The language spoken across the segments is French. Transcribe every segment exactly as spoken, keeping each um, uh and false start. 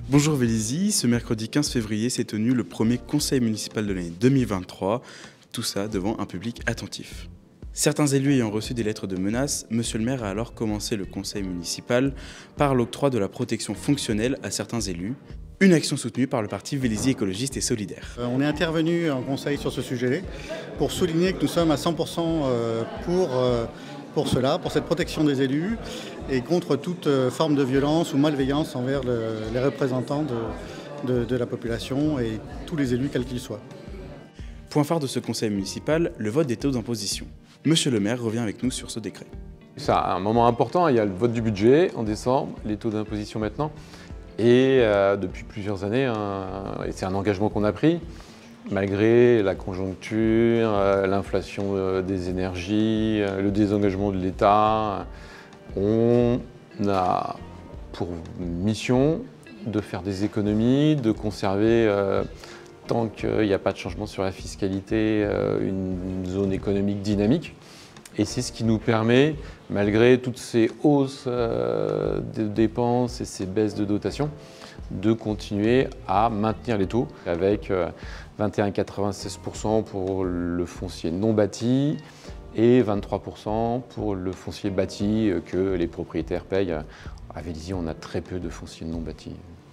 Bonjour Vélizy, ce mercredi quinze février s'est tenu le premier conseil municipal de l'année deux mille vingt-trois, tout ça devant un public attentif. Certains élus ayant reçu des lettres de menaces, monsieur le maire a alors commencé le conseil municipal par l'octroi de la protection fonctionnelle à certains élus, une action soutenue par le parti Vélizy écologiste et solidaire. On est intervenu en conseil sur ce sujet pour souligner que nous sommes à cent pour cent pour, pour cela, pour cette protection des élus et contre toute forme de violence ou malveillance envers le, les représentants de, de, de la population et tous les élus quels qu'ils soient. Point phare de ce conseil municipal, le vote des taux d'imposition. Monsieur le maire revient avec nous sur ce décret. C'est un moment important, il y a le vote du budget en décembre, les taux d'imposition maintenant. Et euh, depuis plusieurs années, hein, et c'est un engagement qu'on a pris, malgré la conjoncture, euh, l'inflation euh, des énergies, euh, le désengagement de l'État, on a pour mission de faire des économies, de conserver, euh, tant qu'il n'y a pas de changement sur la fiscalité, euh, une, une zone économique dynamique. Et c'est ce qui nous permet, malgré toutes ces hausses euh, de dépenses et ces baisses de dotation, de continuer à maintenir les taux avec euh, vingt et un virgule quatre-vingt-seize pour cent pour le foncier non bâti et vingt-trois pour cent pour le foncier bâti euh, que les propriétaires payent. À Vélizy, on a très peu de foncier non bâti.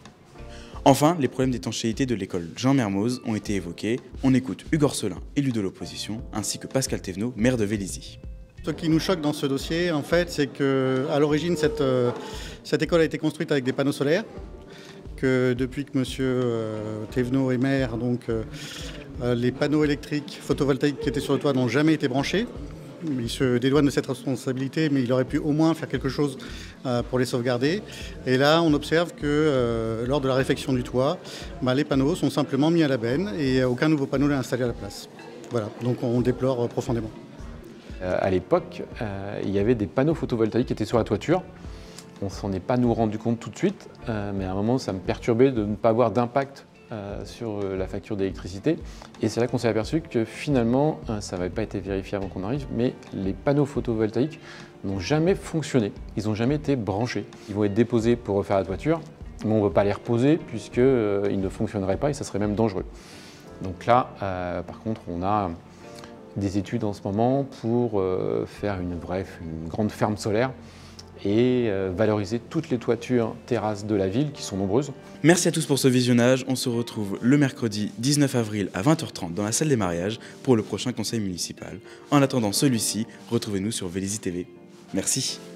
Enfin, les problèmes d'étanchéité de l'école Jean Mermoz ont été évoqués. On écoute Hugues Orselin, élu de l'opposition, ainsi que Pascal Thévenot, maire de Vélizy. Ce qui nous choque dans ce dossier, en fait, c'est qu'à l'origine, cette, euh, cette école a été construite avec des panneaux solaires, que depuis que M. Euh, Thévenot est maire, donc, euh, les panneaux électriques photovoltaïques qui étaient sur le toit n'ont jamais été branchés. Il se dédouane de cette responsabilité, mais il aurait pu au moins faire quelque chose euh, pour les sauvegarder. Et là, on observe que euh, lors de la réfection du toit, bah, les panneaux sont simplement mis à la benne et aucun nouveau panneau n'est installé à la place. Voilà, donc on le déplore profondément. À l'époque, euh, il y avait des panneaux photovoltaïques qui étaient sur la toiture. On ne s'en est pas nous rendu compte tout de suite, euh, mais à un moment, ça me perturbait de ne pas avoir d'impact euh, sur la facture d'électricité. Et c'est là qu'on s'est aperçu que finalement, euh, ça n'avait pas été vérifié avant qu'on arrive, mais les panneaux photovoltaïques n'ont jamais fonctionné. Ils n'ont jamais été branchés. Ils vont être déposés pour refaire la toiture, mais on ne veut pas les reposer puisqu'ils euh, ne fonctionneraient pas et ça serait même dangereux. Donc là, euh, par contre, on a des études en ce moment pour euh, faire une, bref, une grande ferme solaire et euh, valoriser toutes les toitures terrasses de la ville qui sont nombreuses. Merci à tous pour ce visionnage. On se retrouve le mercredi dix-neuf avril à vingt heures trente dans la salle des mariages pour le prochain conseil municipal. En attendant celui-ci, retrouvez-nous sur Vélizy T V. Merci.